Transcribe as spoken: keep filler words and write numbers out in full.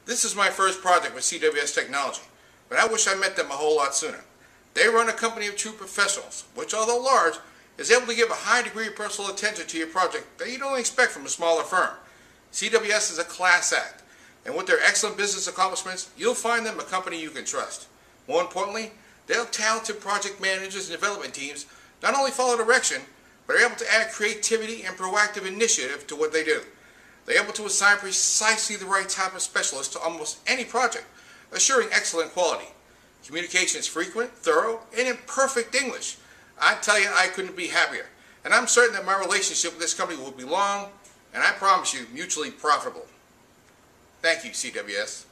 This is my first project with C W S Technology, but I wish I met them a whole lot sooner. They run a company of true professionals, which, although large, is able to give a high degree of personal attention to your project that you don't expect from a smaller firm. C W S is a class act, and with their excellent business accomplishments, you'll find them a company you can trust. More importantly, their talented project managers and development teams not only follow direction, but are able to add creativity and proactive initiative to what they do. They're able to assign precisely the right type of specialist to almost any project, assuring excellent quality. Communication is frequent, thorough, and in perfect English. I tell you, I couldn't be happier. And I'm certain that my relationship with this company will be long, and I promise you, mutually profitable. Thank you, C W S.